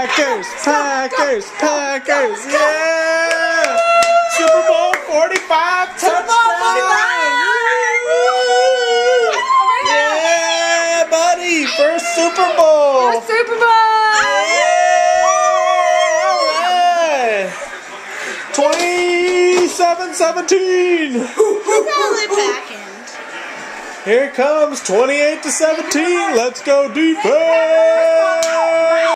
Packers, Packers, Packers, yeah! Super Bowl 45 touchdown! Yeah, buddy, first Super Bowl! First Super Bowl! Yeah! Alright! 27-17! Here comes 28-17. Let's go defense!